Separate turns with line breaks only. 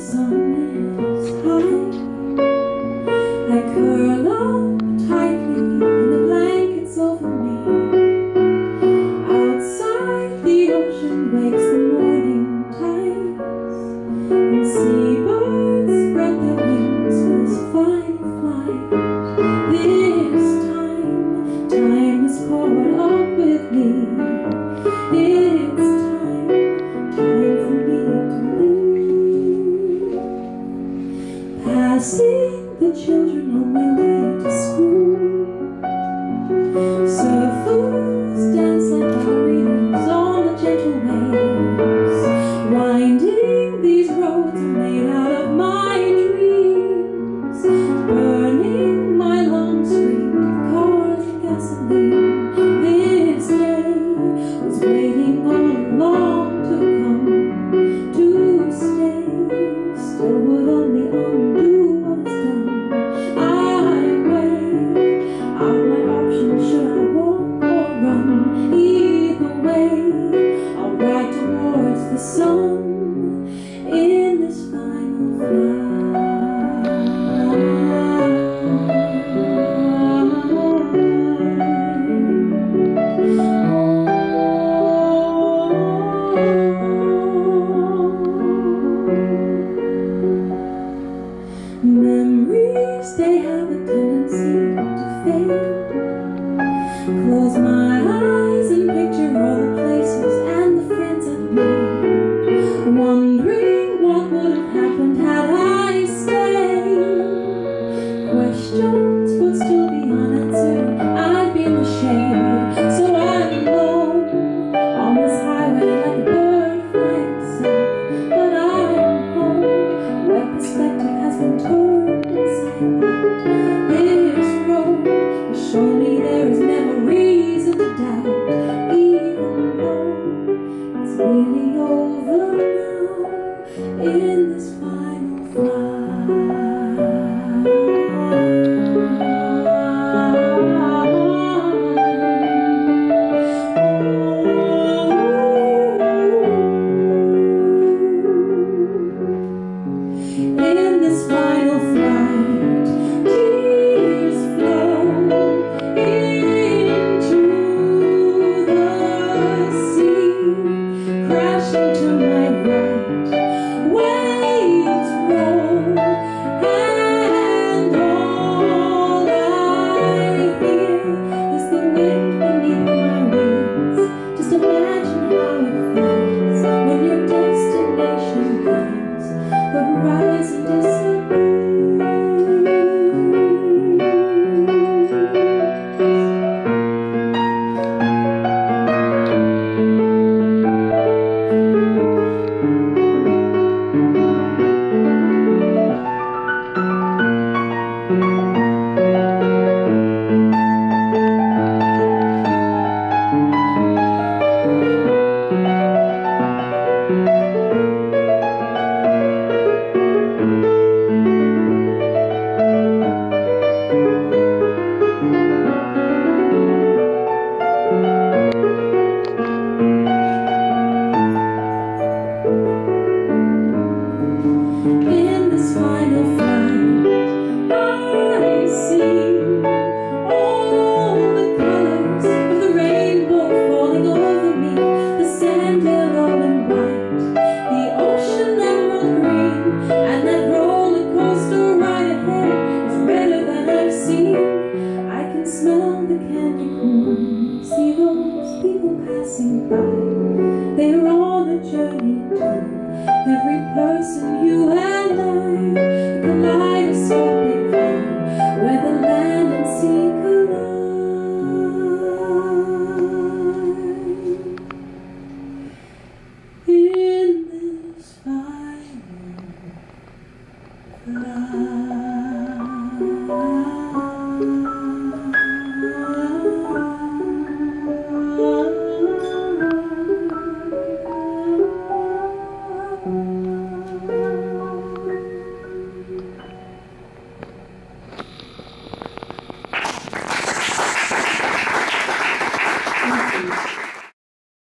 sun is high, I curl up tightly in the blankets over me. Outside the ocean wakes the morning tides, and seabirds spread their wings for this final flight. This time has caught up with me. It's time for me to leave. Passing the children on their way to school, surfers dance like ballerinas on the gentle waves. Winding these roads are made out of my dreams, burning my lungs screamed with cars and gasoline. This day was waiting all along to come, to stay, still would only undo what is done. I weigh out my options, should I walk or run? Either way, I'll ride towards the sun in this final flight. Memories, they have a tendency to fade. Close my eyes and picture all the places and the friends I've made, wondering what would have happened had I stayed. Questions would still be unanswered, I'd be in the shade. So I'm alone on this highway like a bird flying south, but I'm home where perspective has been turned inside out. This road has shown me there is never reason to doubt, even though it's nearly over now in this final flight. In this final flight, tears flow into the sea, crashing to my right. Waves roll, and all I hear is the wind beneath my wings. Just imagine how it feels when your destination comes, the horizon disappears. In this final flight, I see all the colors of the rainbow falling over me. The sand yellow and white, the ocean emerald green, and that roller coaster right ahead is redder than I've seen. I can smell the candy corn, see those people passing by.